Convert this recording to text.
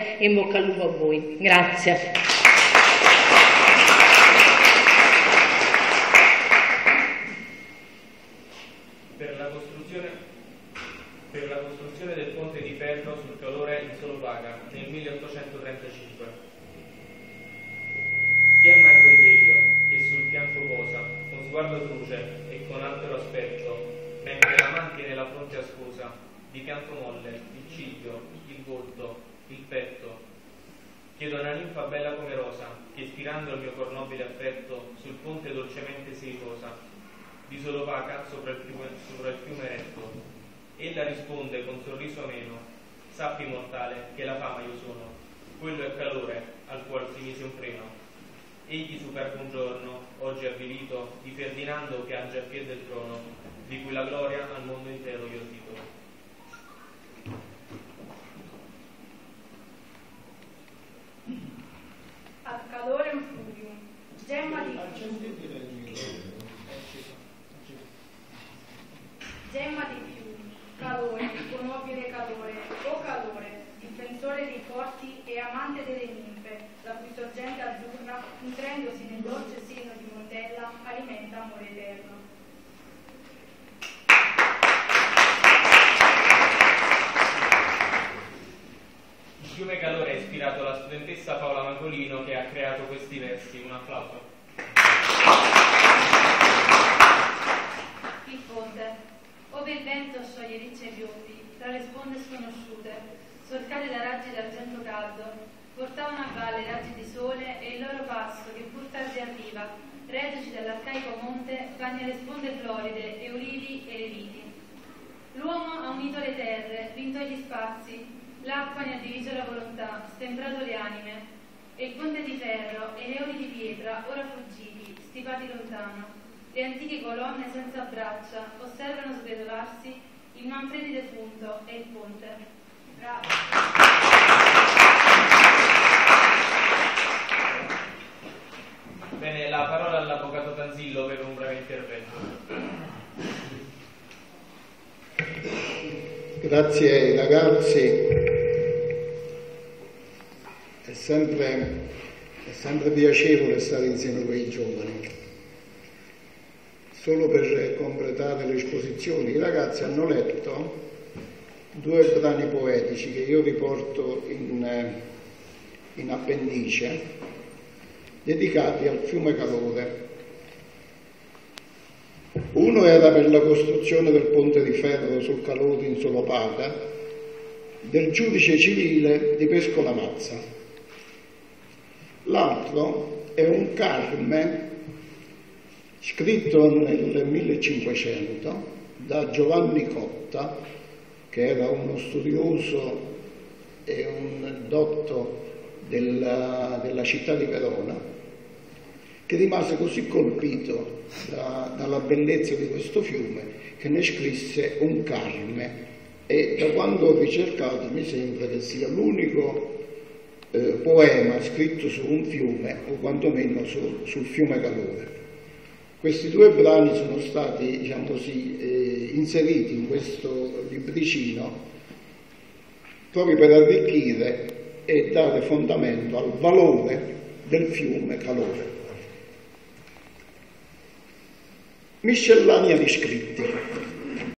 e in bocca al lupo a voi. Grazie. Per la costruzione del ponte di ferro sul Calore in Solopaca nel 1835. Chi è mai quel vecchio che sul fianco posa, con sguardo truce e con altero aspetto, mentre la mantiene la fronte ascosa, di fianco molle, il ciglio, il volto, il petto? Chiedo a una ninfa bella come rosa, che ispirando il mio cor nobile affetto, sul ponte dolcemente si riposa, di Solopaca sopra il fiume retto. Ella risponde con sorriso ameno: sappi mortale che la fama io sono, quello è calore al qual si mise un freno. Egli superbo un giorno, oggi avvilito, di Ferdinando piange a piede del trono, di cui la gloria al mondo intero io titolo. Ad calorem fluvium, gemma di fiumi, calore, con nobile calore, o calore, difensore dei forti e amante delle ninfe, la cui sorgente azzurra, nutrendosi nel dolce seno di Montella, alimenta amore eterno. Il fiume Calore ha ispirato la studentessa Paola Macolino, che ha creato questi versi. Un applauso. Il ponte. Ove il vento scioglie ricce e piombi, tra le sponde sconosciute, solcate da raggi d'argento caldo, portavano a valle raggi di sole e il loro passo, che pur tardi arriva, reduci dall'arcaico monte, bagna le sponde floride e ulivi e leviti. L'uomo ha unito le terre, vinto gli spazi, l'acqua ne ha diviso la volontà, stemprato le anime, e il ponte di ferro e le oli di pietra, ora fuggiti, stipati lontano. Le antiche colonne senza braccia osservano sgretolarsi il Manfredi defunto e il ponte. Bravo. Bene, la parola all'avvocato Tanzillo per un breve intervento. Grazie ai ragazzi. È sempre piacevole stare insieme con i giovani. Solo per completare le esposizioni, i ragazzi hanno letto 2 brani poetici che io riporto in appendice, dedicati al fiume Calore. Uno era per la costruzione del ponte di ferro sul Calore in Solopaca, del giudice civile di Pescola Mazza. L'altro è un carme scritto nel 1500 da Giovanni Cotta, che era uno studioso e un dotto della città di Verona, che rimase così colpito dalla bellezza di questo fiume che ne scrisse un carme, e da quando ho ricercato mi sembra che sia l'unico poema scritto su un fiume, o quantomeno sul fiume Calore. Questi 2 brani sono stati, diciamo così, inseriti in questo libricino proprio per arricchire e dare fondamento al valore del fiume Calore. Miscellanea di scritti.